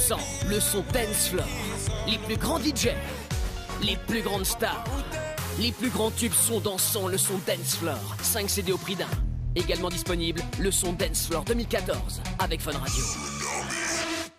100%, le son dance floor. Les plus grands DJ, les plus grandes stars, les plus grands tubes sont dansants, le son dance floor. 5 CD au prix d'un. Également disponible, le son dance floor 2014 avec Fun Radio.